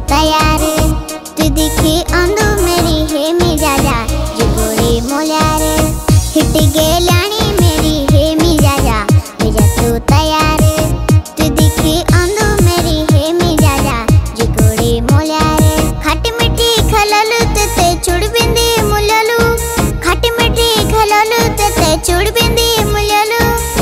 तैयार तू दिखी अंधु मेरी हे मी जाजा जुगोड़ी मोल्यार हिट गेलानी मेरी हे मी जाजा विजा तू तैयार तू दिखी अंधु मेरी हे मी जाजा जुगोड़ी मोल्यार खट मिठी खललु ते चुड़ बिंदी मुललु खट मिठी खललु ते चुड़ बिंदी मुललु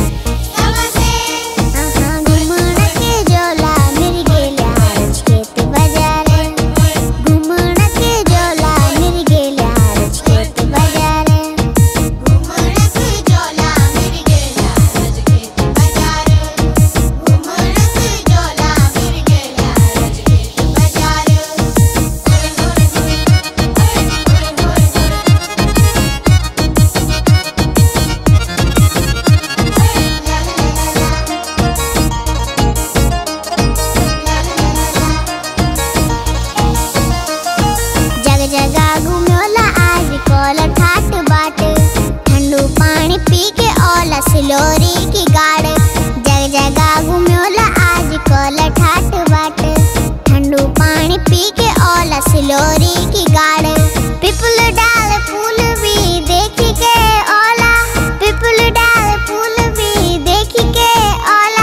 सिलोरी की गाड़ जग जगह घूम्योला आज कोला ठाट बाट ठंडू पानी पी के ओला सिलोरी की गाड़ पिपल डाल फूल भी देखी के ओला पिपल डाल फूल भी देखी के ओला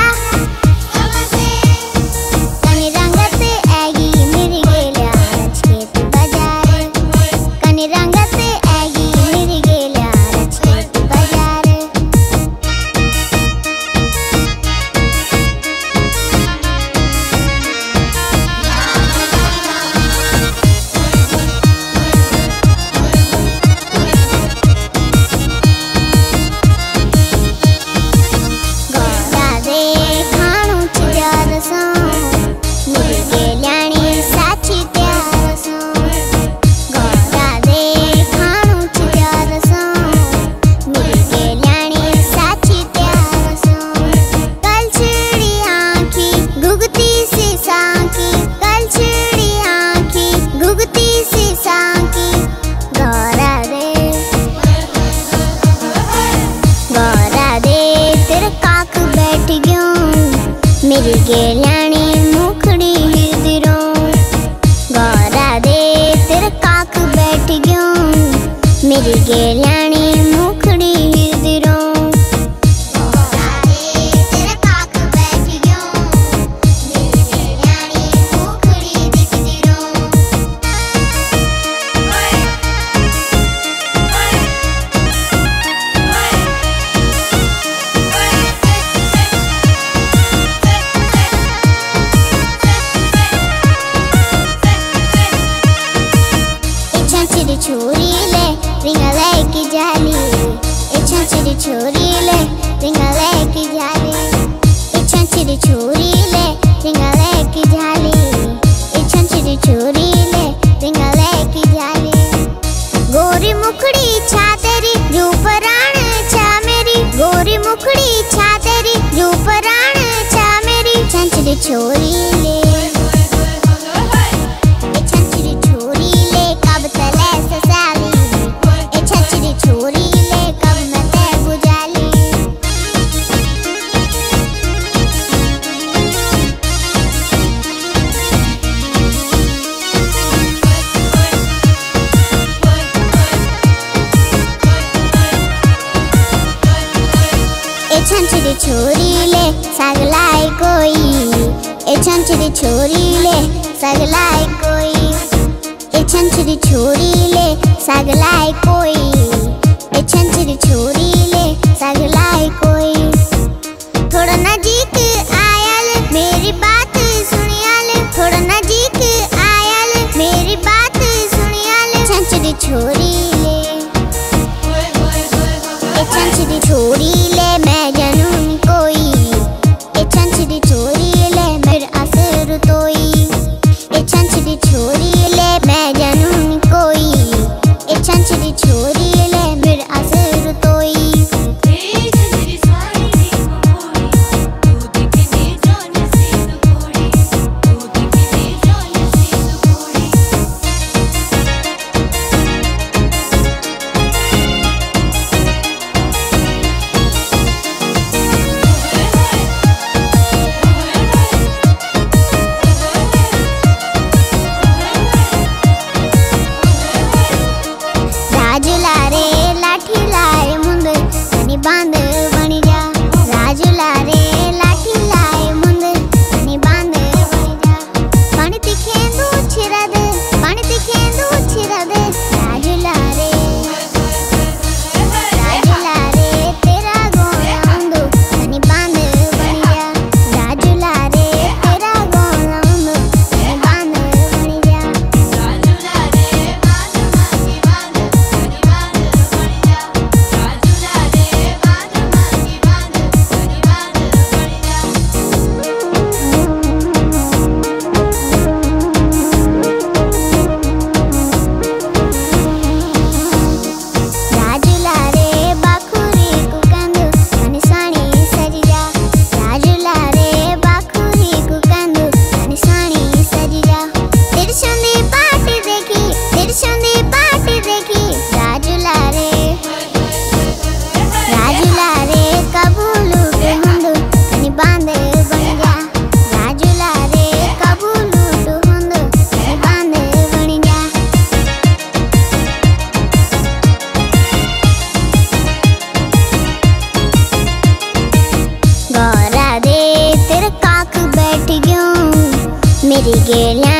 कनी रंगत आगी मेरी गेलिया रचकेत बाजार कनी रंगत आगी मेरी गेलिया रचकेत बाजार मेरी गेलानी मुखड़ी हिरदिरों गौरा दे तेरे काक बैठ गयों मेरी गेलानी मुखड़ी हिरदिरों गौरा दे तेरे काक बैठ गयों मेरी गेलानी मुखड़ी हिरदिरों छोरी ले रिंगले की जाली इच्छा छोरी ले रिंगले की जाली इच्छा छोरी ले रिंगले की जाली इच्छा छोरी ले रिंगले की जाली गोरी मुखड़ी छा तेरी रूप राण छा मेरी गोरी मुखड़ी छा तेरी रूप राण छा मेरी इच्छा छोरी ले छंचरी छोरी ले सगलाई कोई छंचरी छोरी ले सगलाई कोई छंचरी छोरी ले सगलाई कोई छंचरी छोरी ले सगलाई कोई थोड़ा नजीक आयल मेरी बात सुनियाल थोड़ा नजीक आयल मेरी बात सुनियाल छंचरी छोरी ले छंचरी छोरी ले मैं जनून कोई छंचरी छोरी ले मेरे असर तोई छंचरी छोरी ले मैं जनून कोई छंचरी छोरी ले मेरे असर तोई मेरी गेलियां